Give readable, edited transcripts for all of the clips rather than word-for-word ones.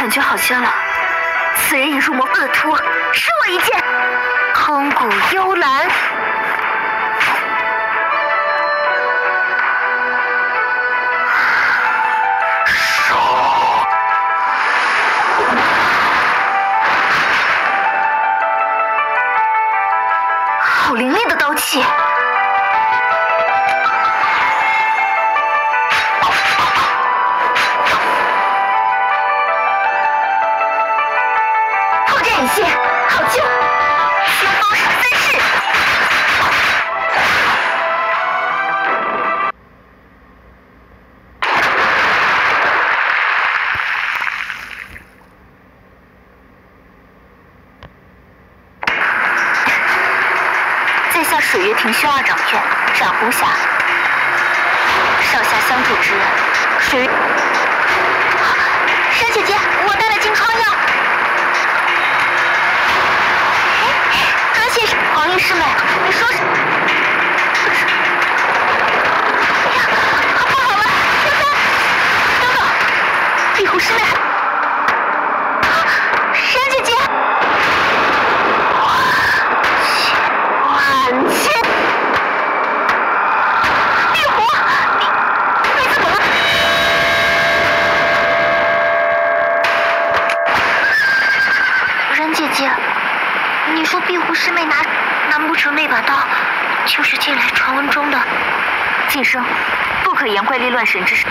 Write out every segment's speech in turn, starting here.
感觉好些了。此人引入魔法的图，失我一剑。空谷幽兰。好凌厉的刀气！破绽隐现，好救！先锋13式。在下水月庭轩二掌院斩狐侠，少侠相助之恩，水月。珊姐姐，我带了金疮药。多谢黄玉师妹，你说什么？哎呀，不好了，天灾！等等，壁虎师妹，珊姐姐。万千，壁虎，你怎么了？人姐姐，你说壁虎师妹难不成那把刀就是近来传闻中的？晋升，不可言怪力乱神之事。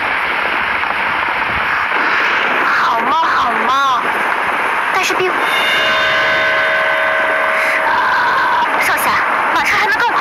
好嘛好嘛，但是壁虎。少侠，马车还能更快。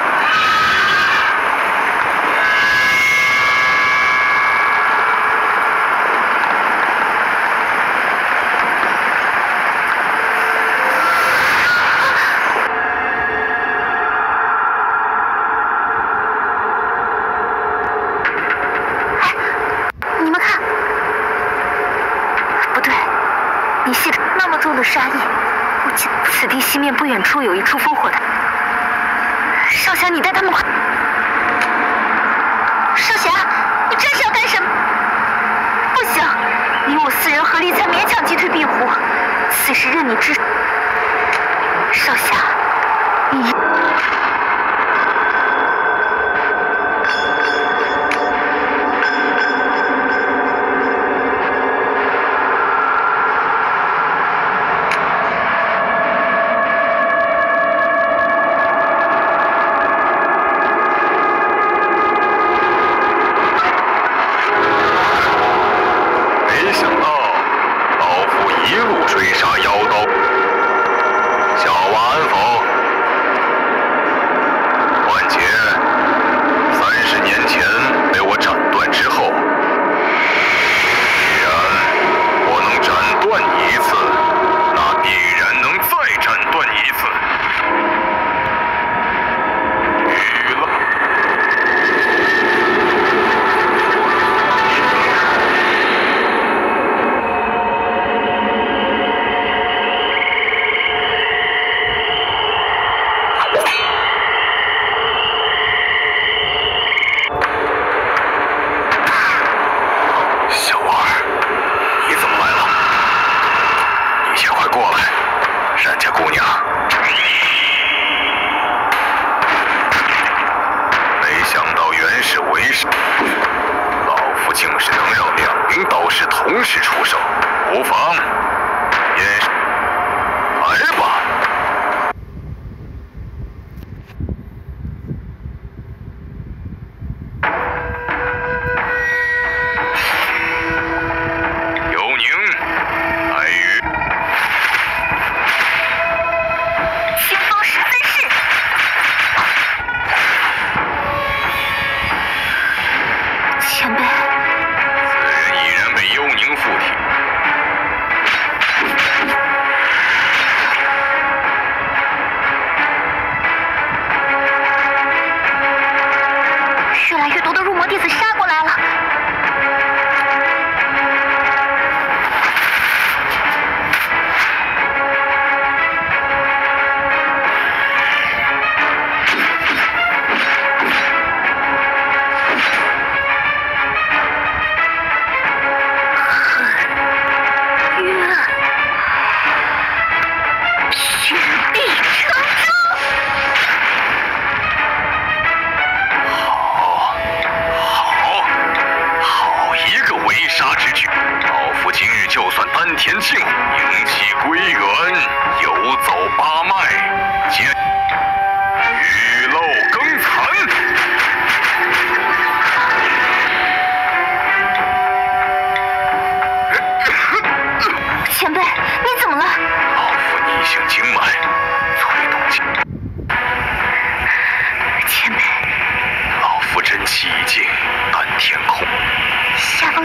哎，你们看，不对，你系着那么重的杀意，我记得此地西面不远处有一处烽火台。少侠，你带他们快！少侠，你这是要干什么？不行，你我4人合力才勉强击退壁虎，此时任你之手。少侠，你。 同时出手，无妨。来吧。幽宁，来于先锋13式。前辈。 此人已然被幽宁附体。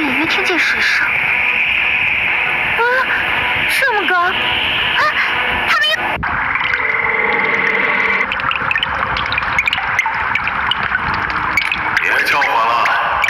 隐约听见水声。这么高！啊，他们别叫唤了，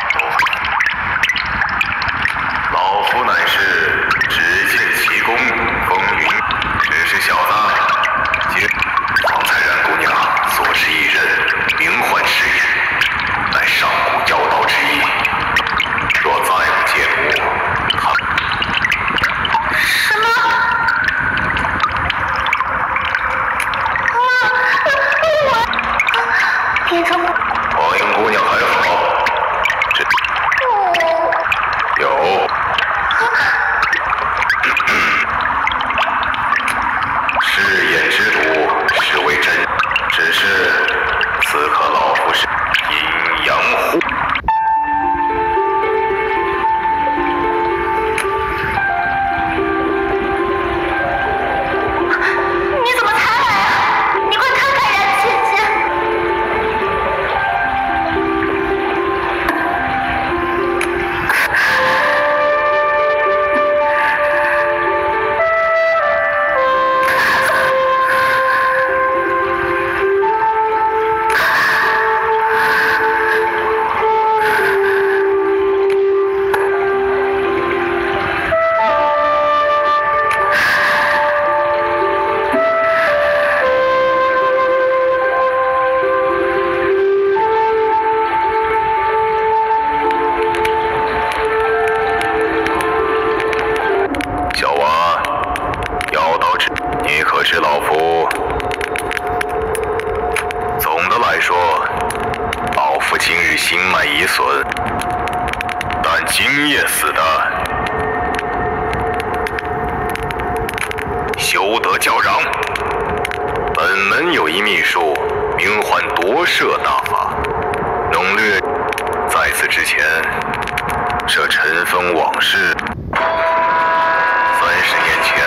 老夫乃是只见奇功风云，只是小子，方才冉姑娘所持一人，名唤赤焰，乃上古妖道之一。若再不见我，他什么？变成黄莺姑娘还好，这有。赤焰之毒是为真，只是此刻老夫是阴阳互。 你怎么才来啊？你快看看冉姐姐！ 小娃，妖道之，你可知老夫？总的来说，老夫今日心脉已损，但今夜死的，休得叫嚷。本门有一秘术，名唤夺舍大法，能略。在此之前，这尘封往事。30年前，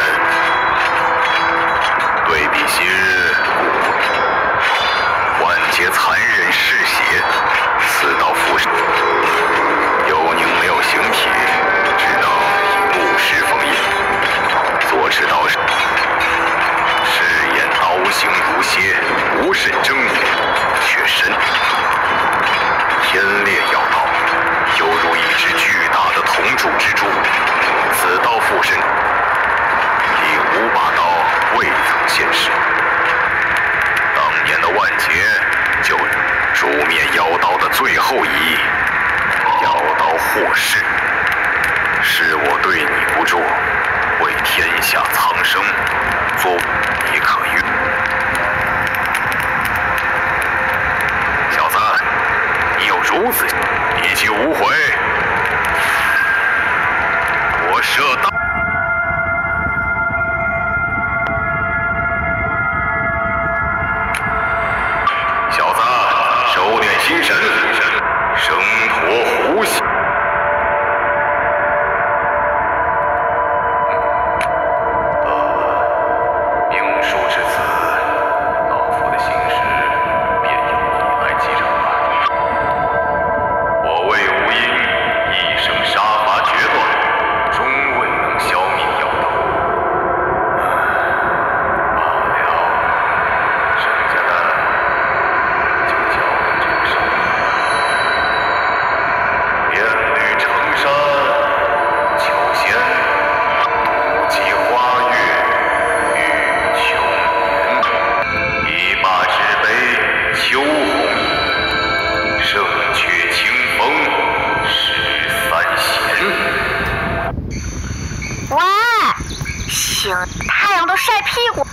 对比昔日，万劫残忍嗜血，死到浮生。幽宁没有形体，只能以木石封印。左持刀手，赤焰刀行如蝎，无甚狰狞，却深。天烈妖道，犹如一只巨大的铜柱之柱，此刀附身。第5把刀未曾现世，当年的万劫就诛灭妖刀的最后一役，妖刀获释，是我对你不忠，为天下苍生做你可欲。小子，你有如此一去无回，我射刀。小子，收敛心神，生脱狐形。命数至此，老夫的心事便由你来继承了。我为吴音一生杀伐决断，终未能消灭妖道。罢了，剩下的就交给这个少年。遍履成山无求仙，独骑花月欲穷年。一把之杯秋红饮，胜却清风13弦。 喂，醒！太阳都晒屁股。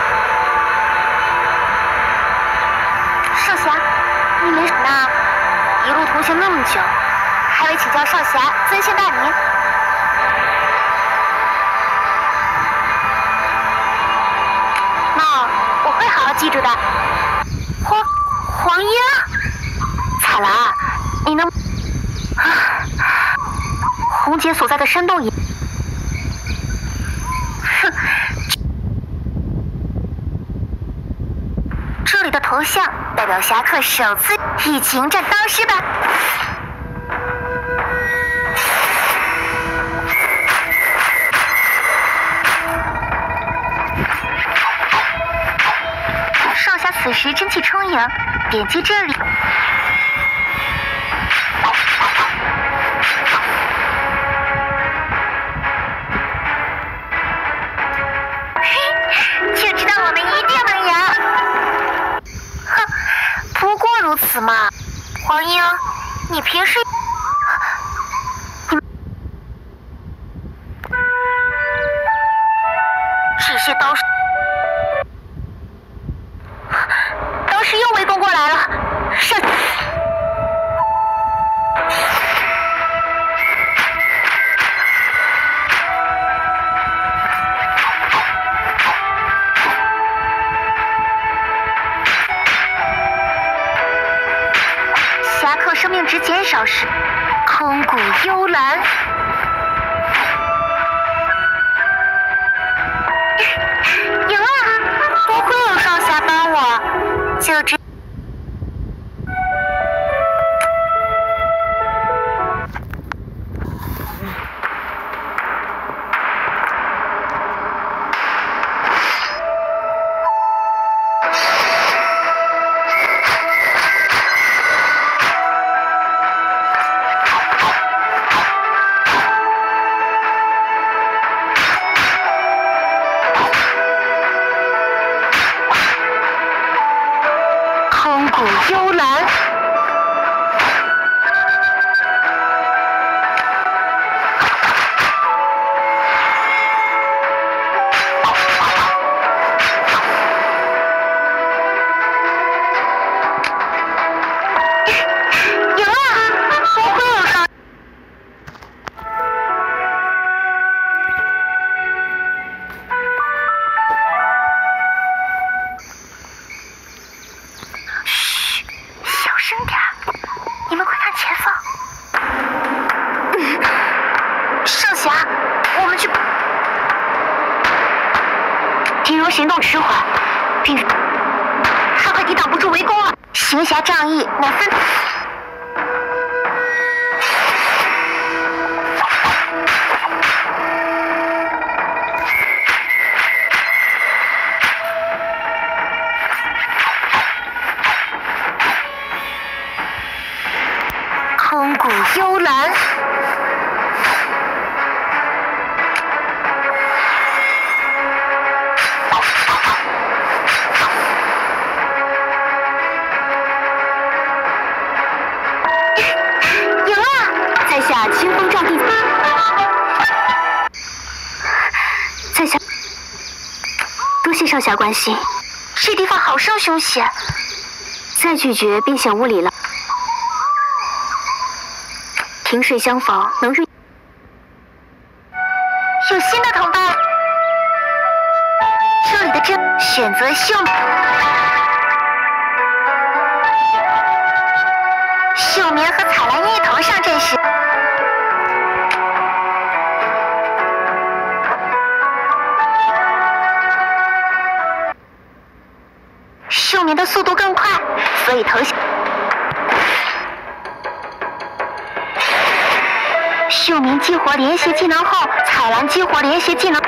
少侠，你没什么呢？一路同行那么久，还未请教少侠尊姓大名？那我会好好记住的。黄莺，彩兰，你能红姐所在的山洞也。哼，这里的头像代表侠客首次一起迎战刀师吧。 此时蒸汽充盈，点击这里。就知道我们一定能赢。哼，不过如此嘛。黄英，你平时……这些刀士又围攻过来了，上。侠客生命值减少时，空谷幽兰。赢了！多亏有少侠帮我，就这。空谷幽兰，赢了！多亏有少。小声点，你们快看前方。少侠，我们去。金融行动迟缓，并他快抵挡不住围攻了。行侠仗义，乃分。空谷幽兰，赢了！在下清风仗义，在下多谢少侠关心。这地方好生凶险，再拒绝便显无礼了。萍水相逢，能日有新的同伴。这里的选择秀棉和彩兰一同上阵时，秀棉的速度更快，所以投降。秀棉激活连携技能后，彩兰激活连携技能。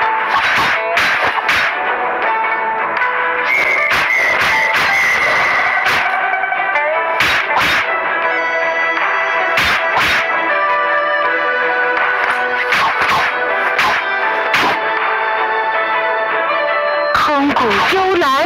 空谷幽兰。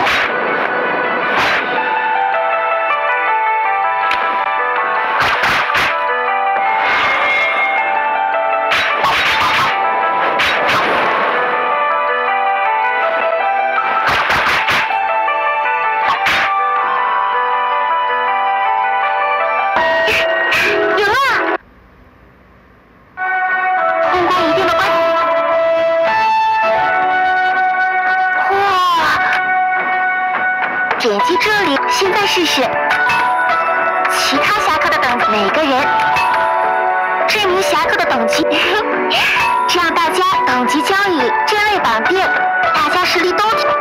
点击这里，现在试试其他侠客的等级，每个人这名侠客的等级，这样大家等级交易这类版变，大家实力都提。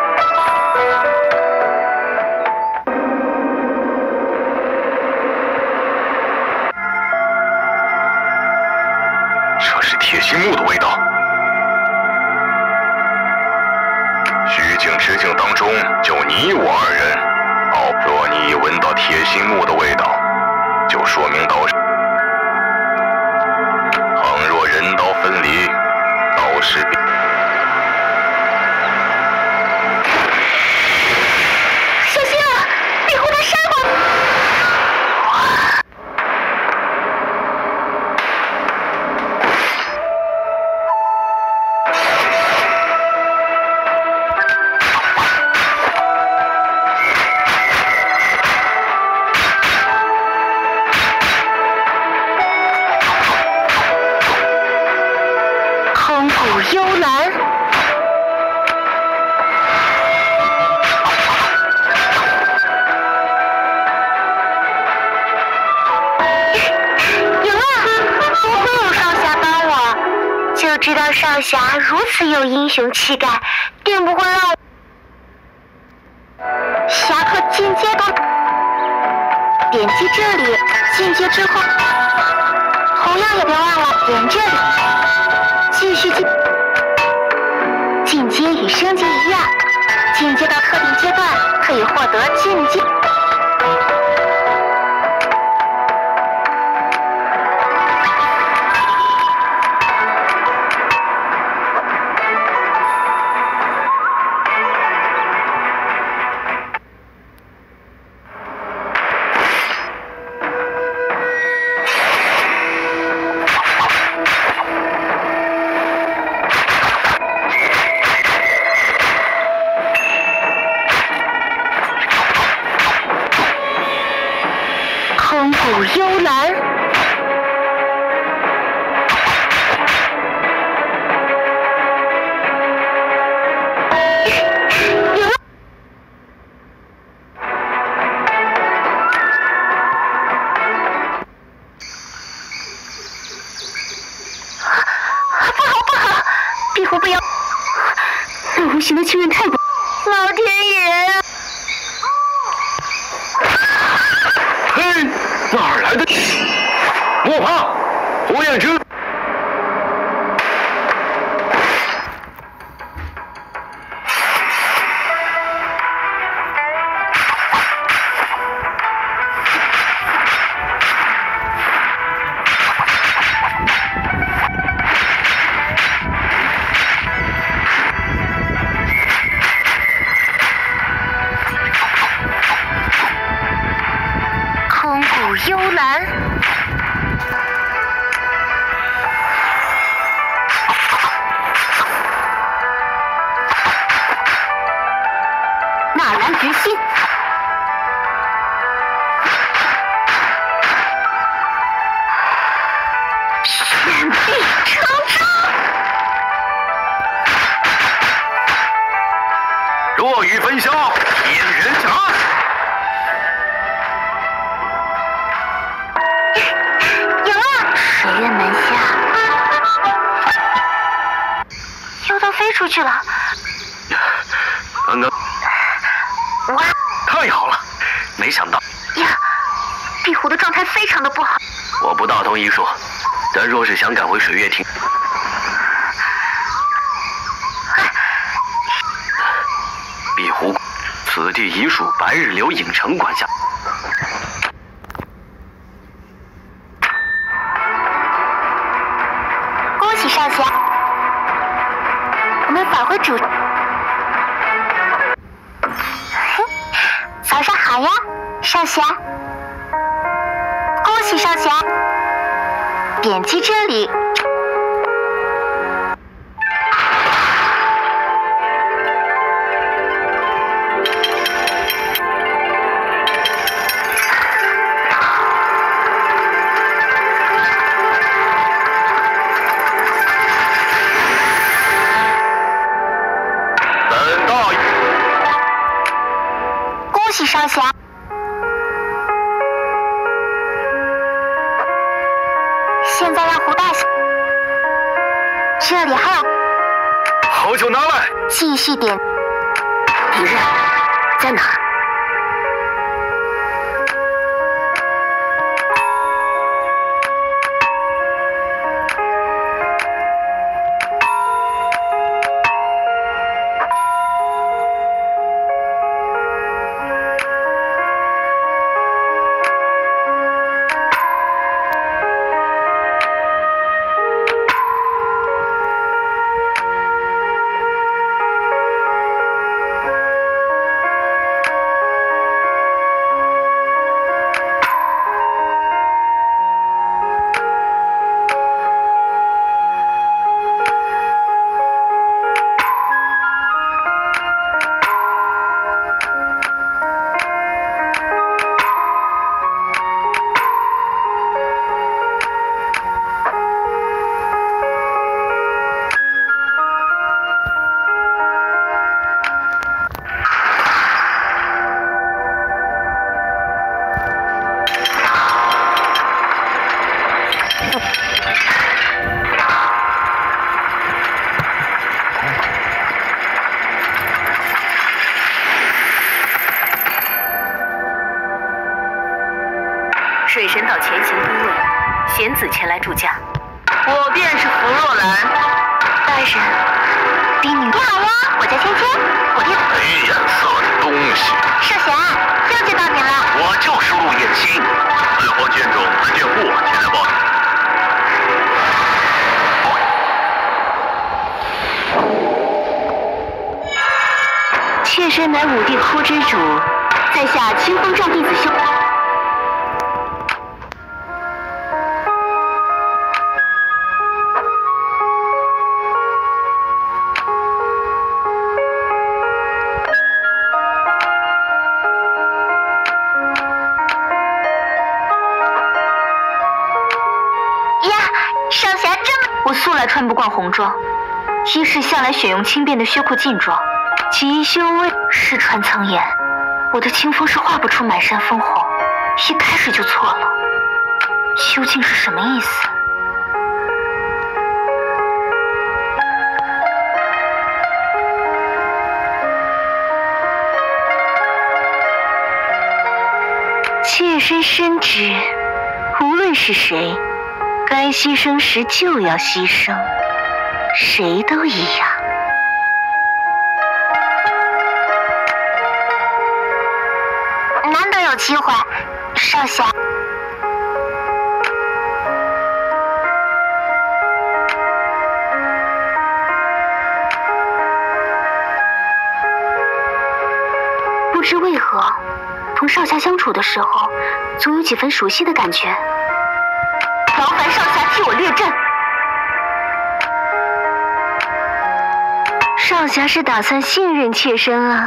这是铁心木的味道。虚境之境当中，就你我二人， 一闻到铁心木的味道，就说明刀是。倘若人刀分离，刀势必。 小心啊！壁虎它杀过来！空谷幽兰，有啊！不会有少侠帮我，就知道少侠如此有英雄气概，定不会让我侠客进阶到。点击这里，进阶之后，同样也别忘了点这里。继续进阶与升级一样，进阶到特定阶段可以获得进阶。空谷幽兰，有了！不好不好，壁虎不要！无形的气运太过，老天爷呀！ 嘿，哪儿来的？莫怕，火焰之。 空谷幽兰，纳兰决心，雪碧成章， 若雨焚香，引人甲。 水月门下，又都飞出去了。 刚刚哇太好了，没想到呀，壁虎的状态非常的不好。 我不大同医术，但若是想赶回水月亭，壁虎，此地已属白日流影城管辖。 恭喜少侠，我们返回主。早上好呀，少侠。恭喜少侠，点击这里。恭喜少侠！现在让胡大侠，这里还有， 好酒拿来。 继续点。敌人在哪儿？ 贤子前来助驾。 我便是弗若兰。 大人，嫡女。你好呀，我叫芊芊，我爹。 没眼色的东西！ 少侠，又见到您了。 我就是陆彦星，来货见重，来见货，前来报。 妾身乃武帝窟之主，在下清风寨弟子修。 少侠这么…… 我素来穿不惯红装，一是向来选用轻便的靴裤劲装，其一修为。失传曾言，我的清风是画不出满山枫红，一开始就错了，究竟是什么意思？妾身深知，无论是谁，该牺牲时就要牺牲，谁都一样。 难得有机会，少侠。 不知为何，同少侠相处的时候，总有几分熟悉的感觉。劳烦少侠替我略阵。少侠是打算信任妾身了？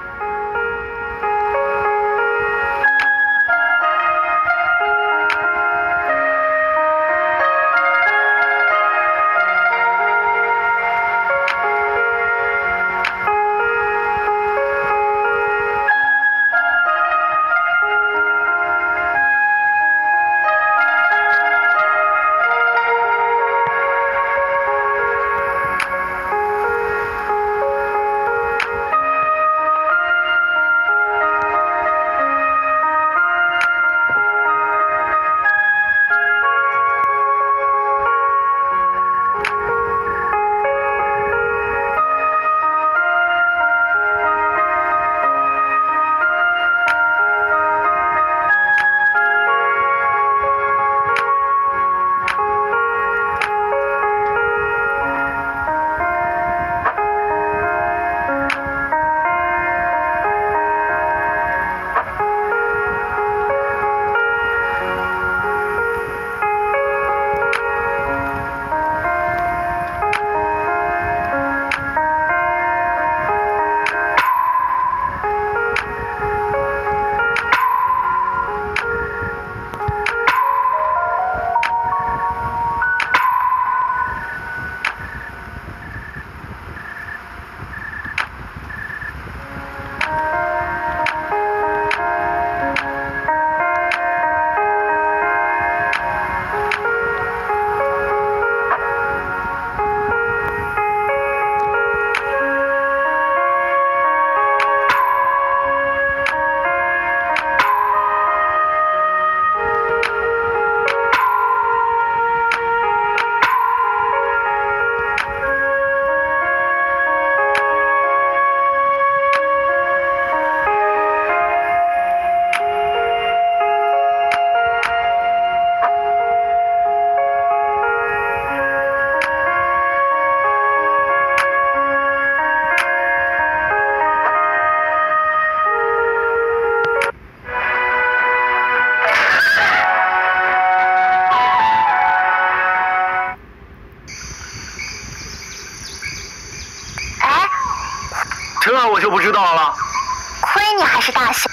这我就不知道了。 亏你还是大侠，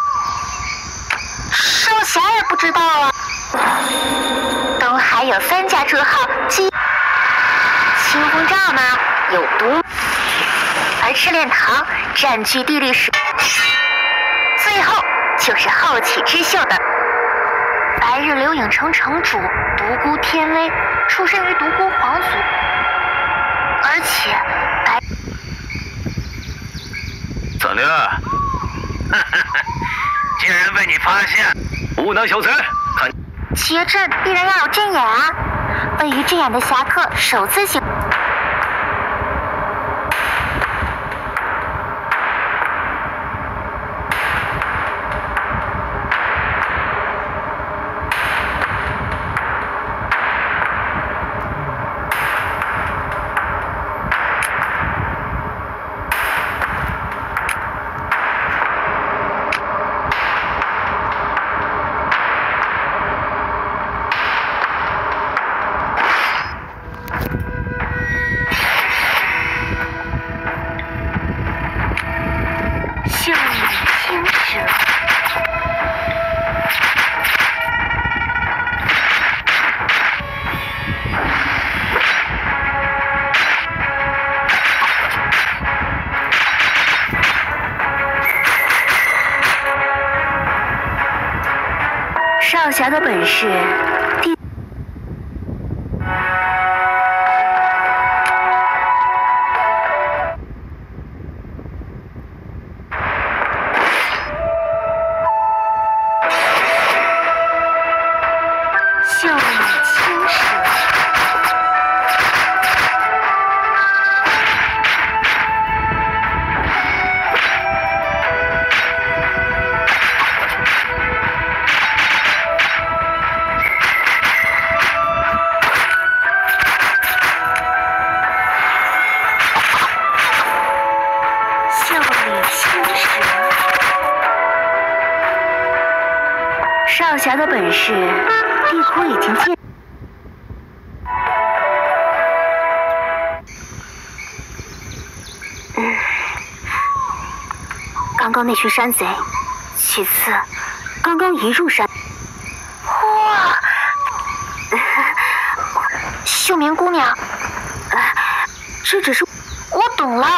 少侠也不知道啊。东海有3家车号机，清风寨呢有毒，而赤炼堂占据地利时，最后就是后起之秀的白日流影城城主独孤天威，出身于独孤皇族，而且白。 怎的？竟然被你发现，无能小子，看企业阵必然要有阵眼啊！位于阵眼的侠客首次行。 少侠的本事，笑语青蛇。少侠的本事，地库已经见。刚刚那群山贼，其次，刚刚一入山。 哇！秀明姑娘， 这只是…… 我懂了。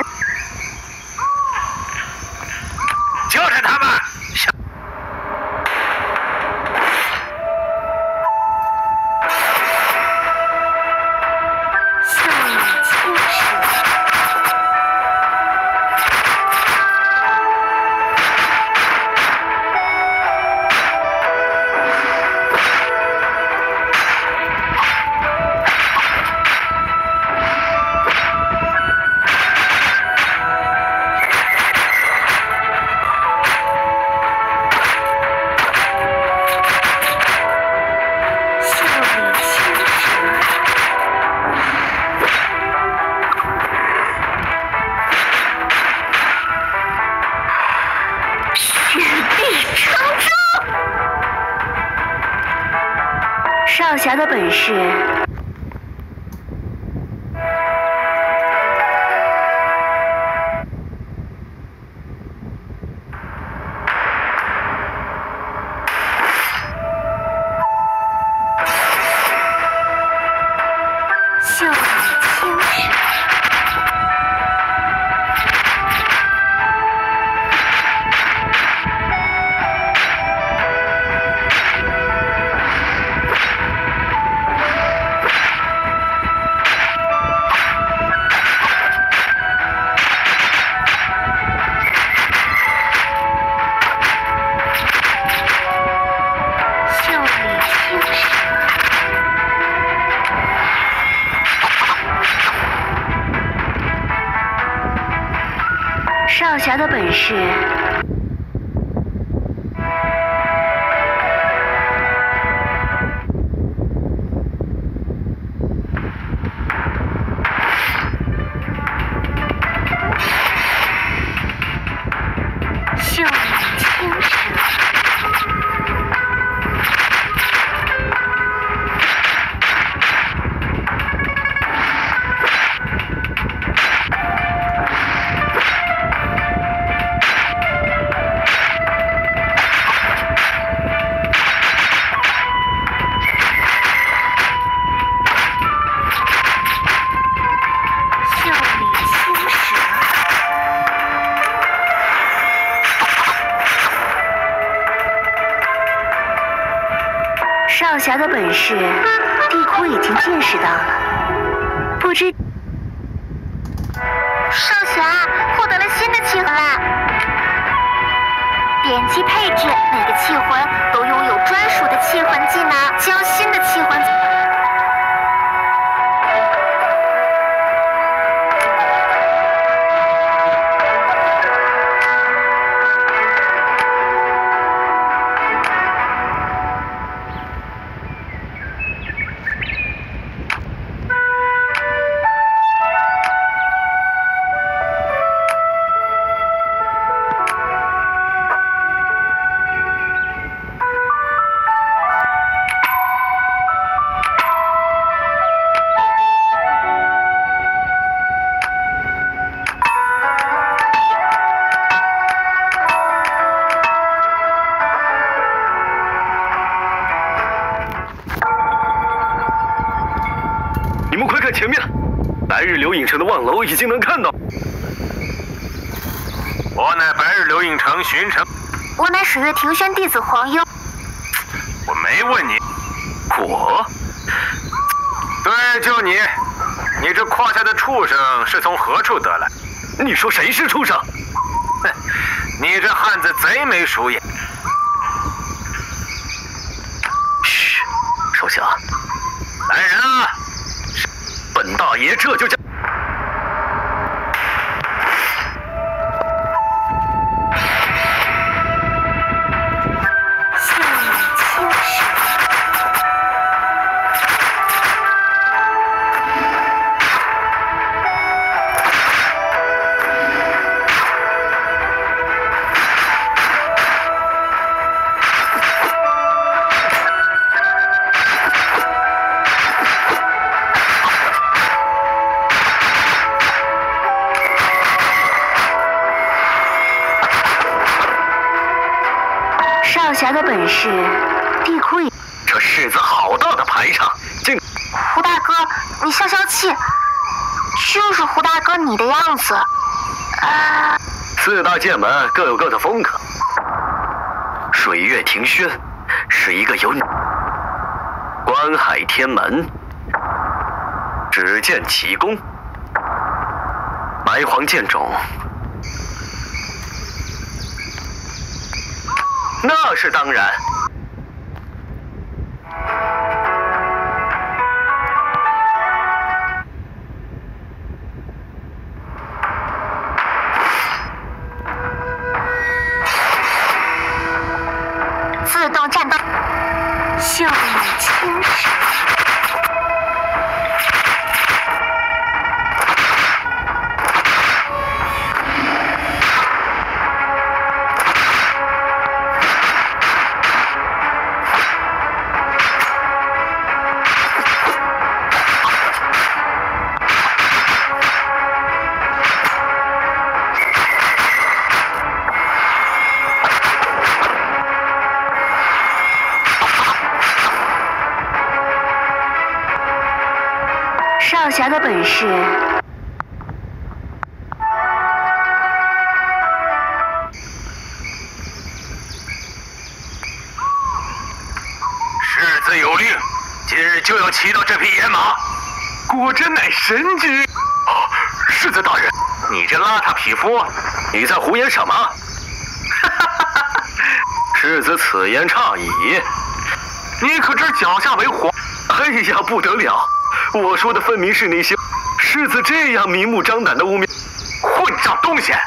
交代他们。 少侠的本事，笑语青蛇。少侠的本事，笑语青蛇。少侠的本事，地库已经见识到了。不知少侠获得了新的器魂啦！点击配置，每个器魂都拥有专属的气魂技能，交新的气魂。 前面，白日流影城的望楼已经能看到。 我乃白日流影城巡城， 我乃水月庭轩弟子黄英。 我没问你。 我？ 对，就你。你这胯下的畜生是从何处得来？ 你说谁是畜生？ 哼，你这汉子贼眉鼠眼。 嘘，手下， 来人啊！ 本大爷这就将。 下雨清水。 少侠的本事，地库也。 这柿子好大的排场，竟…… 胡大哥，你消消气，就是胡大哥你的样子。 四大剑门各有各的风格。水月庭轩是一个有观海天门，只见奇功，埋皇剑种。那是当然。 自动战斗，笑语清水。 少侠的本事， 世子有令，今日就要骑到这匹野马。果真乃神驹！世子大人，你这邋遢匹夫， 你在胡言什么？世子此言差矣。 你可知脚下为皇？ 哎呀，不得了！我说的分明是那些世子这样明目张胆的污蔑， 混账东西！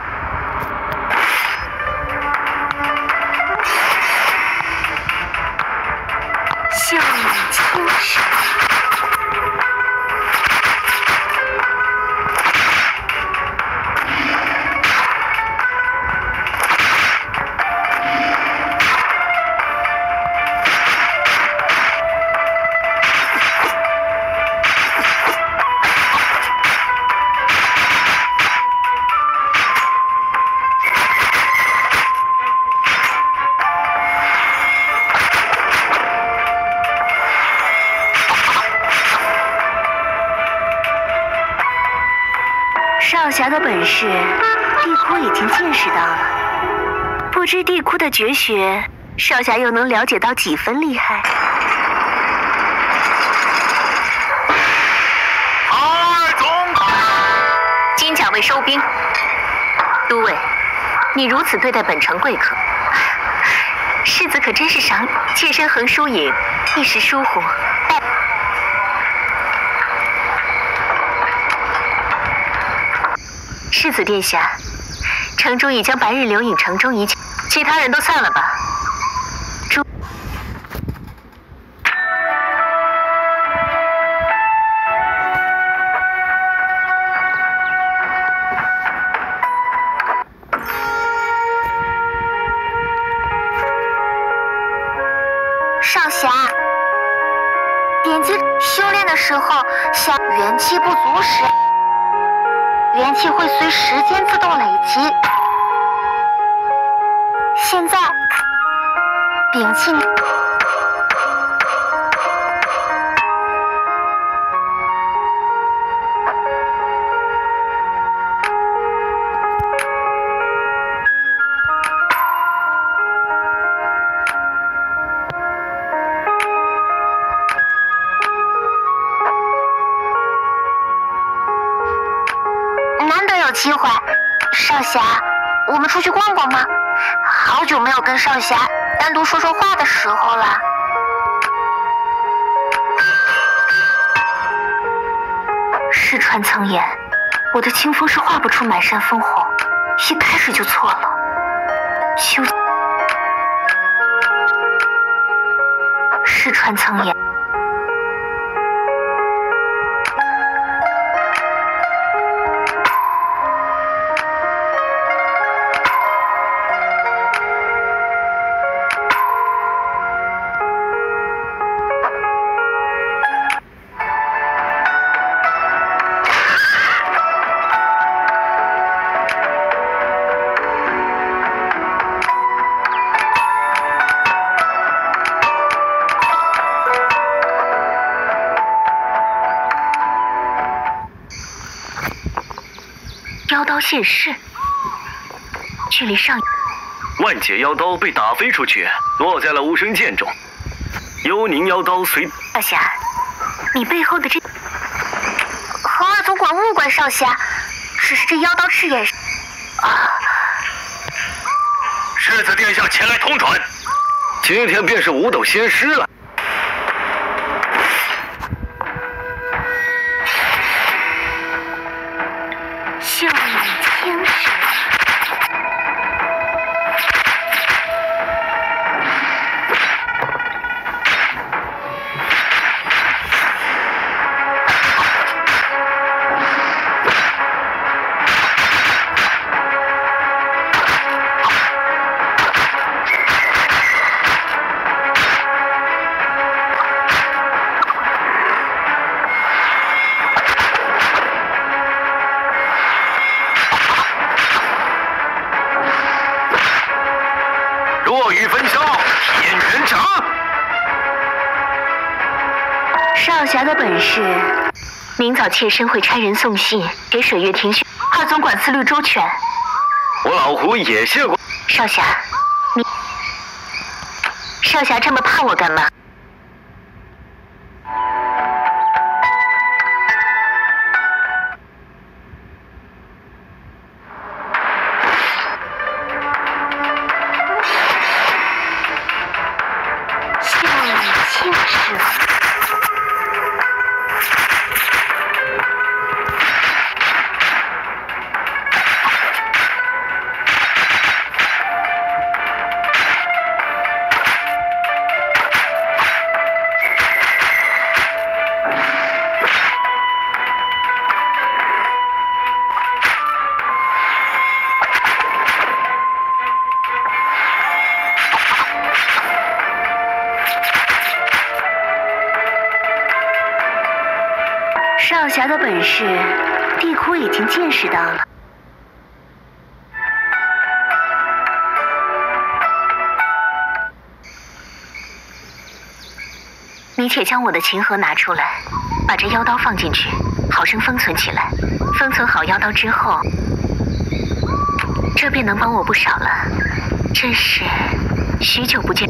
笑语清水。 少侠的本事，地库已经见识到了。不知地库的绝学，少侠又能了解到几分厉害？ 二总管， 金甲卫收兵。都尉，你如此对待本城贵客， 世子可真是赏妾身横输赢，一时疏忽。世子殿下，城主已将白日留影城中一切，其他人都散了吧。 少侠，点击修炼的时候，像元气不足时，元气会随时间自动累积。现在，摒弃。机会，少侠，我们出去逛逛吗？好久没有跟少侠单独说说话的时候了。 试穿曾言，我的清风是画不出满山烽火，一开始就错了。试穿曾言。妖刀现世，距离上万劫妖刀被打飞出去，落在了无声剑中。幽宁妖刀随少侠，你背后的这和二总管误会少侠，只是这妖刀赤眼世子殿下前来通传， 今天便是五斗仙师了。 秀女青史。 落雨焚香，天元掌。 少侠的本事，明早妾身会差人送信给水月庭轩，二总管思虑周全。 我老胡也谢过。 少侠，少侠这么怕我干嘛？青史。少侠的本事，地窟已经见识到了。你且将我的琴盒拿出来，把这妖刀放进去，好生封存起来。封存好妖刀之后，这便能帮我不少了。真是许久不见。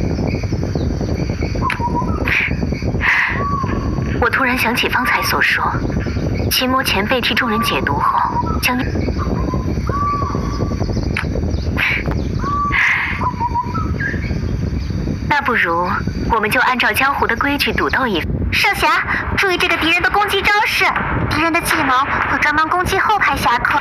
我突然想起方才所说，秦魔前辈替众人解毒后，将那不如我们就按照江湖的规矩赌斗一番。 少侠，注意这个敌人的攻击招式，敌人的技能会专门攻击后排侠客。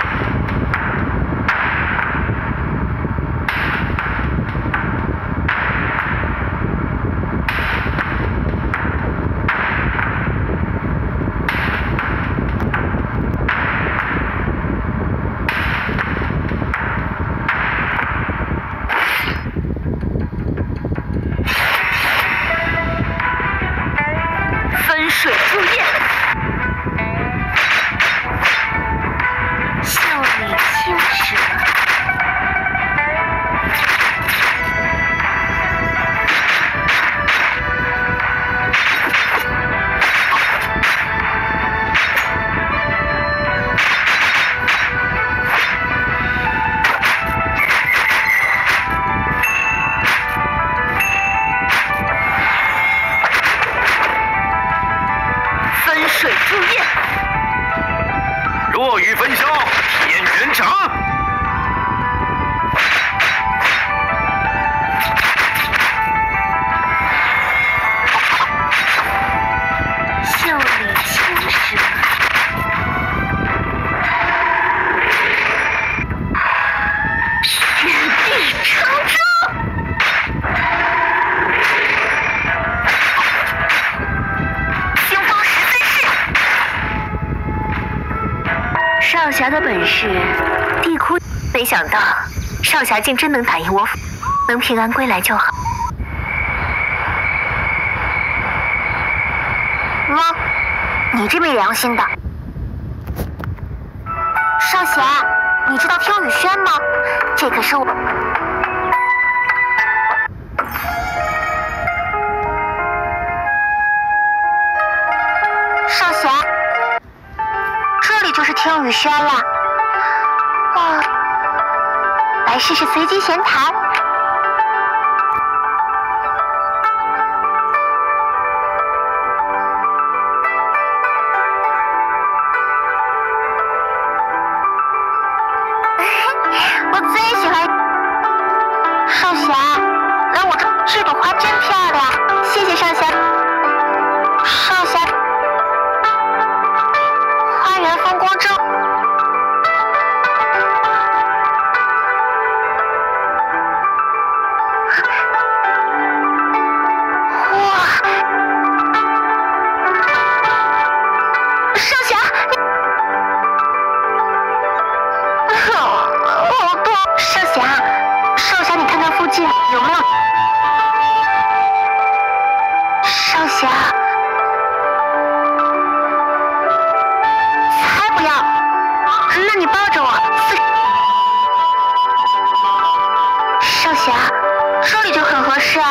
水注焰， 笑里青蛇， 水注焰， 落雨焚香，天元掌。 笑里青蛇， 原地成章。少侠的本事，地窟，没想到少侠竟真能打赢我，能平安归来就好。 你这没良心的！少侠，你知道听雨轩吗？这可是我。少侠。这里就是听雨轩了。来试试随机闲谈。我最喜欢少侠，来我这朵花真漂亮，谢谢少侠。少侠。花园风光正，哇！少侠，好多！少侠，你看看附近有没有？少侠。那你抱着我，少侠，这里就很合适啊。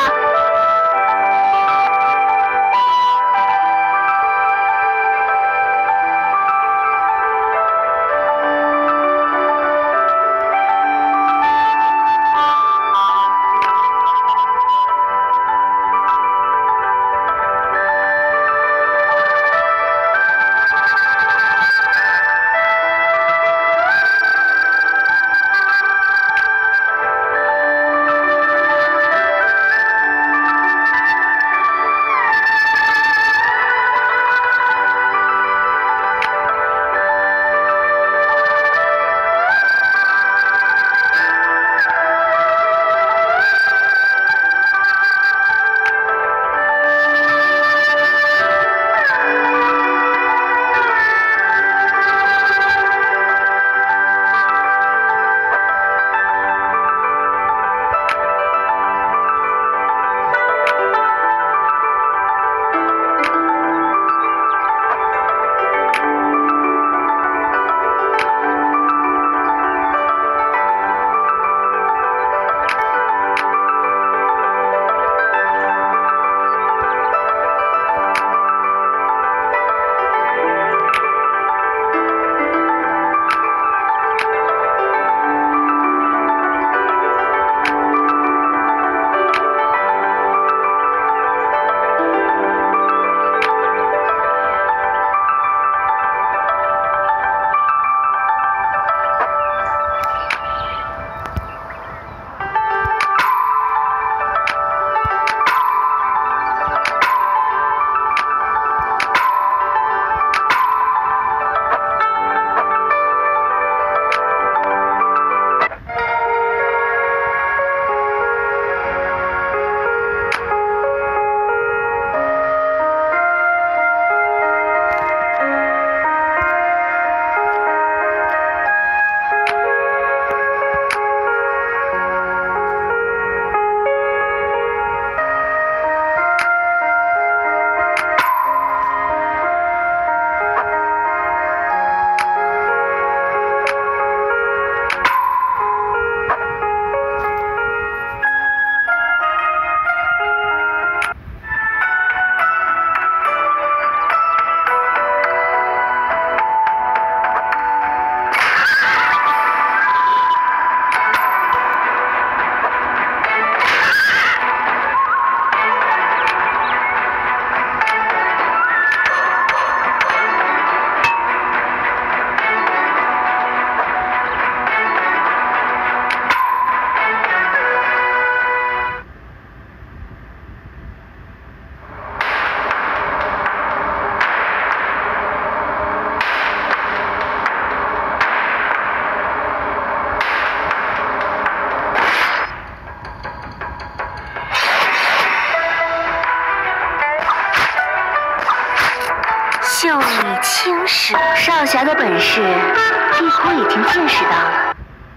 袖里青蛇， 少侠的本事，地虎已经见识到了。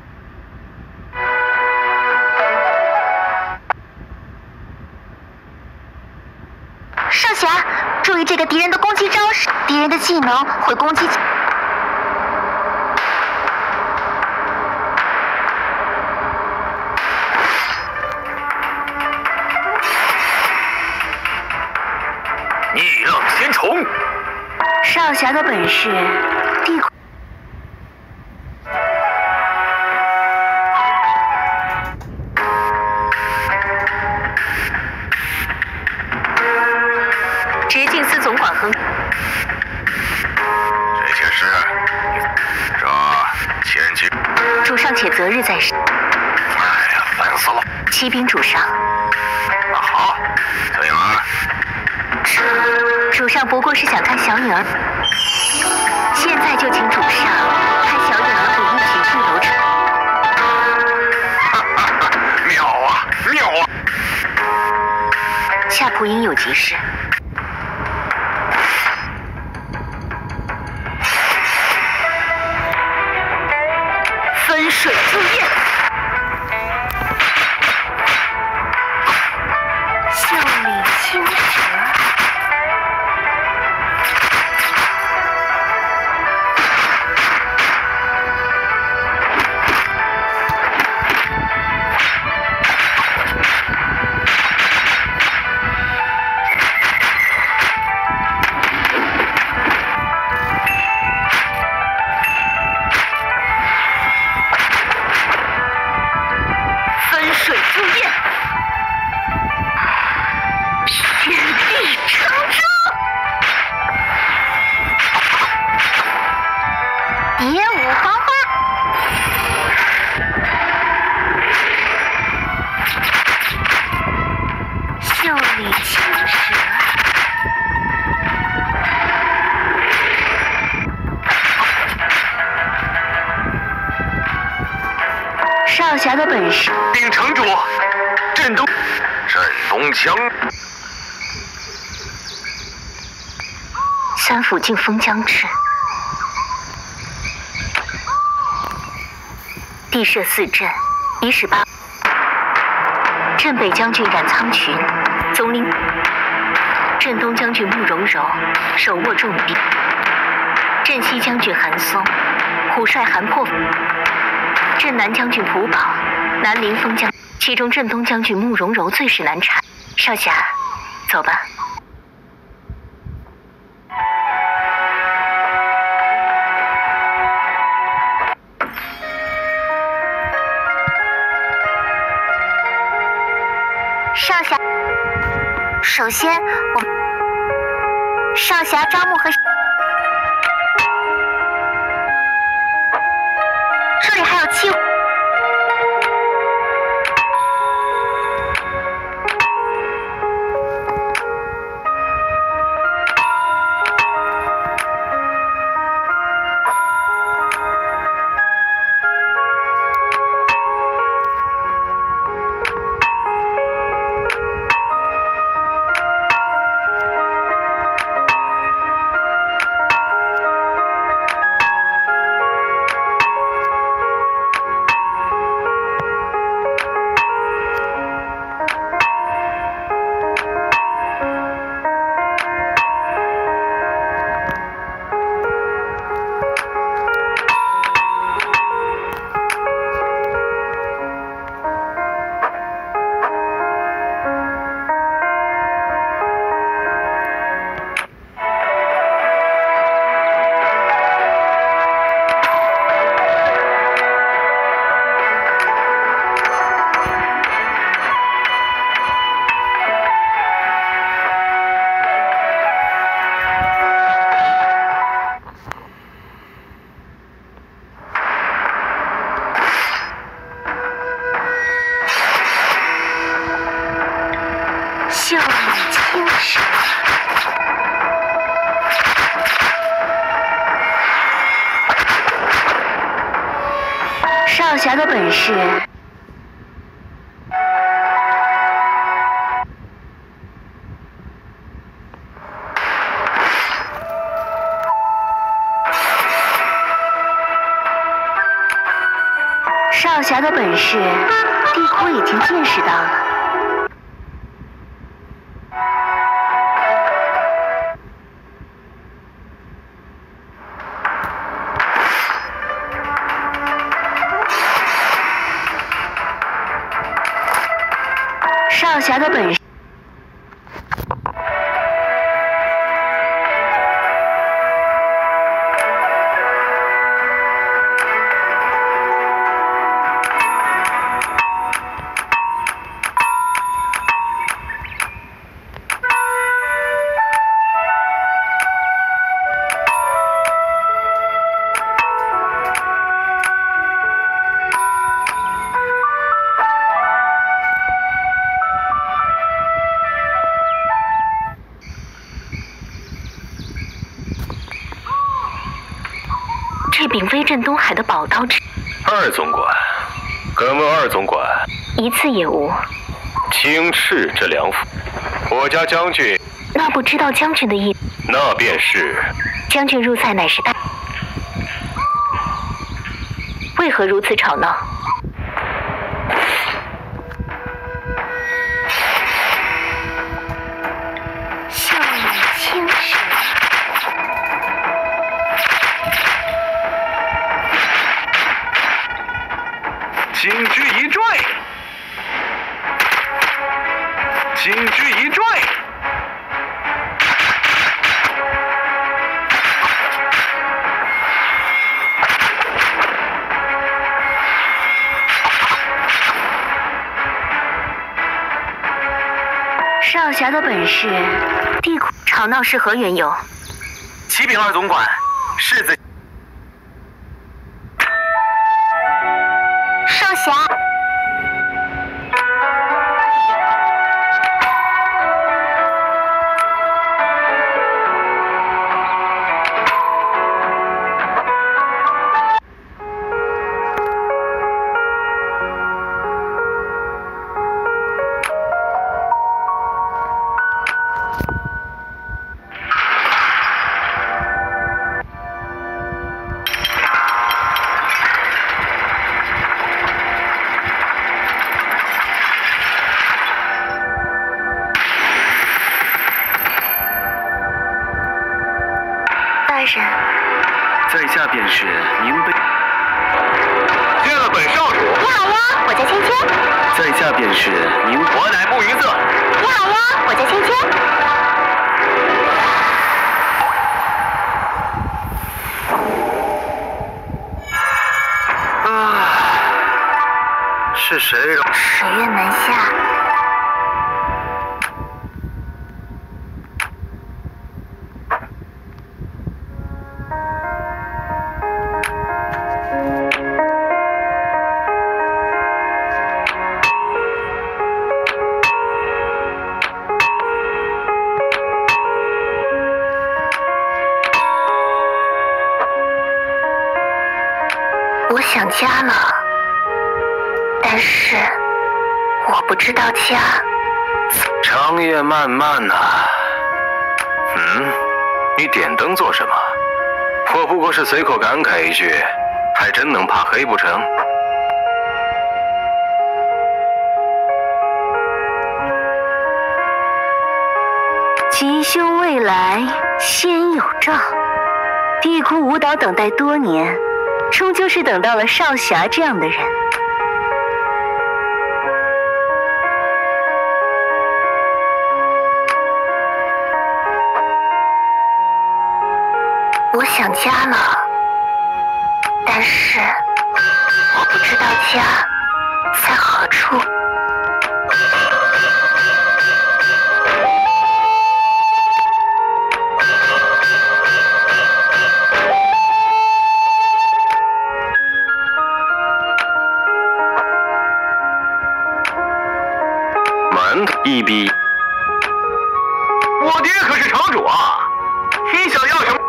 少侠，注意这个敌人的攻击招式，敌人的技能会攻击。 逆浪仙虫， 少侠的本事，地虎。 直径司总管横。 这些事，这前期， 主上且择日再审。 哎呀，烦死了！ 启禀主上， 那好，崔颖儿， 主上不过是想看小女儿，现在就请主上派小女儿和一起去楼城。 妙啊，妙啊！ 夏普应有急事。 分水珠焰， 袖里青蛇， 分水珠焰，天地成舟。 蝶舞黄花，袖里青蛇， 少侠的本事， 禀城主，震东枪， 三府劲风将至，地设4阵，以使8。镇北将军冉苍群，总领；镇东将军慕容柔，手握重兵；镇西将军韩松，虎帅韩破；镇南将军蒲宝，南临风将。其中镇东将军慕容柔最是难缠。少侠，走吧。 少侠，首先少侠招募和这里还有7。袖里青蛇， 少侠的本事， 侠的本事，地库已经见识到了。少侠的本事。这柄威震东海的宝刀， 二总管，敢问二总管， 一次也无。 青赤这两府，我家将军， 那不知道将军的意， 那便是将军入塞乃是大，为何如此吵闹？ 笑语轻声。 金驹一坠，金驹一坠。 少侠的本事，地库吵闹是何缘由？ 启禀二总管，世子。 少侠，大人， 在下便是宁贝。 见了本少主。 你好呀，我叫芊芊。 在下便是宁。 我乃慕云色。 你好呀，我叫芊芊。 是谁让？ 水月门下。我想家了，但是我不知道家。 长夜漫漫呐。你点灯做什么？我不过是随口感慨一句，还真能怕黑不成？ 吉凶未来先有兆，地库舞蹈等待多年，终究是等到了少侠这样的人。 我想家了，但是我不知道家在何处。 一逼！我爹可是城主啊！你想要什么？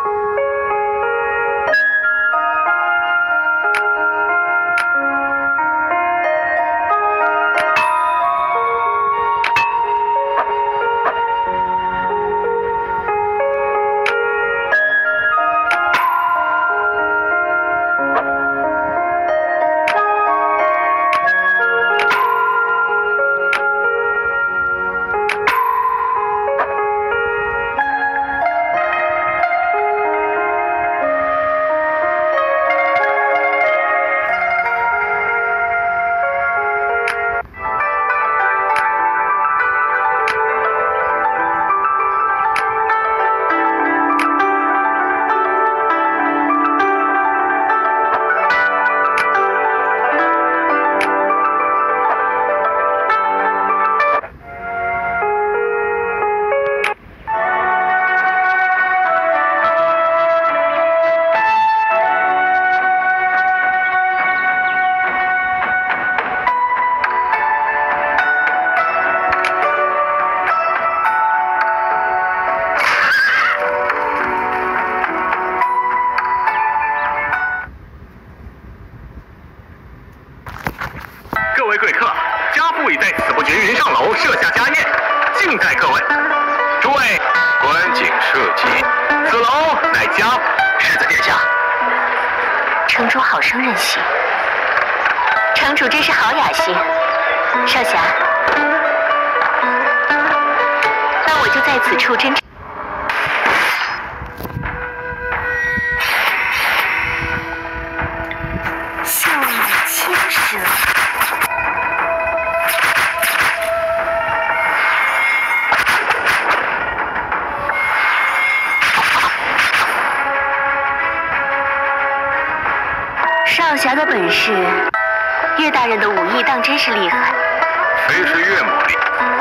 家是的，殿下。 城主好生任性，城主真是好雅兴。少侠，那我就在此处真。 笑语轻舌。 少侠的本事，岳大人的武艺当真是厉害。 非是岳母厉。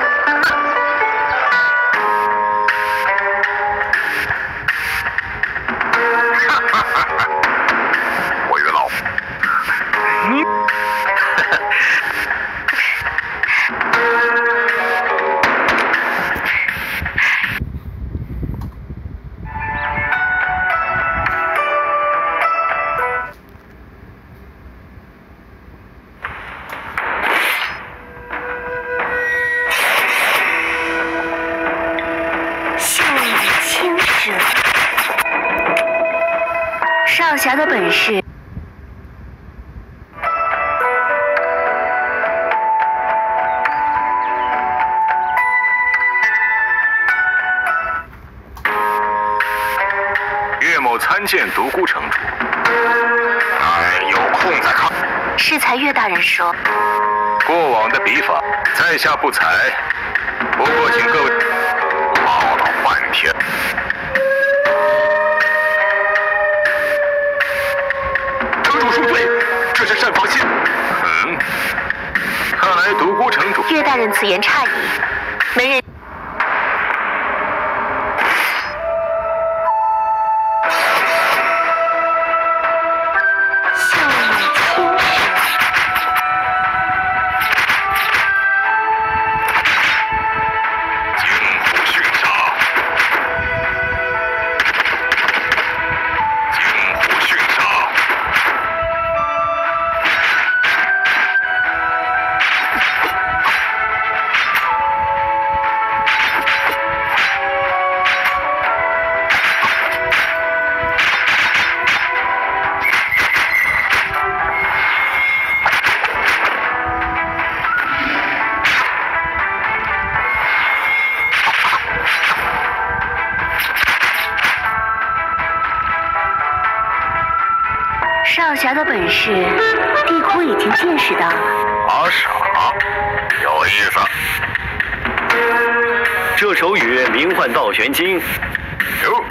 我与老你。 少侠的本事， 岳某参见独孤城主。有空再看。 适才岳大人说， 过往的笔法，在下不才，不过请各位唠叨半天。城主恕罪，这是慎防心。看来独孤城主。 岳大人此言差矣，门人。少侠的本事，地虎已经见识到了。 傻，有意思。 这手语名唤倒悬经， 哟，